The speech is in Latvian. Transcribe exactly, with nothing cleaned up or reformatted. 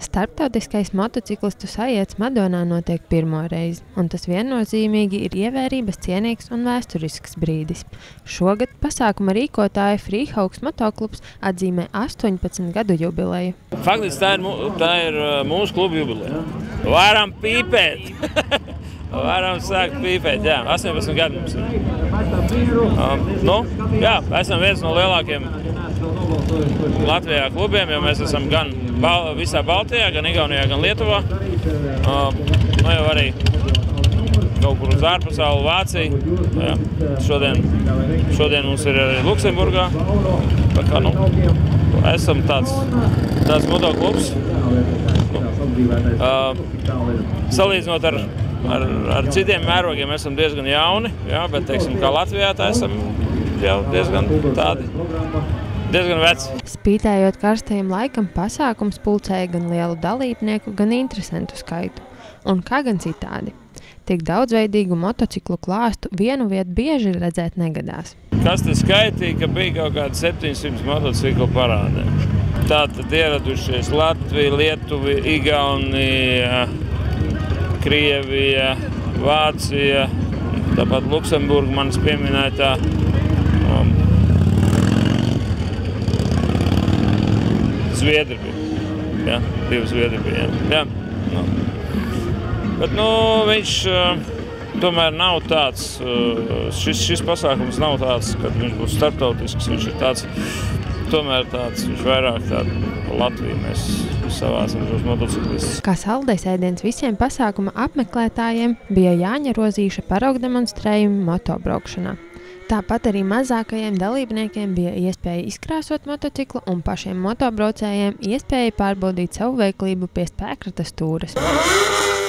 Starptautiskais motociklistu sajietas Madonā notiek pirmo reizi, un tas viennozīmīgi ir ievērības cienīgs un vēsturisks brīdis. Šogad pasākuma rīkotāja Freehawks motoklubs atzīmē astoņpadsmit gadu jubileju. Faktiski tā ir, tā ir mūsu kluba jubileja. Varam pīpēt! Varam sākt pīpēt, jā. astoņpadsmit gadi mums ir. Um, nu, jā, esam viens no lielākiem Latvijā klubiem, jo mēs esam gan Bal visā Baltijā, gan Igaunijā, gan Lietuvā. Um, nu jau arī kaut kur uz ārpasauli, Vācija. Jā. Šodien, šodien mums ir arī Luksemburgā. Tā kā, nu, esam tāds, tāds motoklubs. Uh, salīdzinot ar, ar, ar citiem mērogiem, esam diezgan jauni, jā, bet, teiksim, kā Latvijā, tā esam jau diezgan tādi. Diezgan veci. Spītējot karstajam laikam, pasākums pulcēja gan lielu dalībnieku, gan interesentu skaitu. Un kā gan citādi. Tik daudzveidīgu motociklu klāstu vienu vietu bieži redzēt negadās. Kas te skaitīja, ka bija kaut kādi septiņsimt motociklu parādē. Tātad ieradušies Latvija, Lietuva, Igaunija, Krievija, Vācija, tāpat Luksemburga manis pieminētā. Um, Zviedri bija, jā, divi Zviedri bija, jā. jā. Bet, nu, viņš uh, tomēr nav tāds, uh, šis, šis pasākums nav tāds, kad viņš būs starptautisks, viņš ir tāds, tomēr tāds, viņš vairāk tādu Latviju mēs savācam tos motociklistus. Kā saldais ēdiens visiem pasākuma apmeklētājiem bija Jāņa Rozīša paraugdemonstrējumi motobraukšanā. Tāpat arī mazākajiem dalībniekiem bija iespēja izkrāsot motociklu un pašiem motobraucējiem iespēja pārbaudīt savu veiklību pie spēkratas stūres.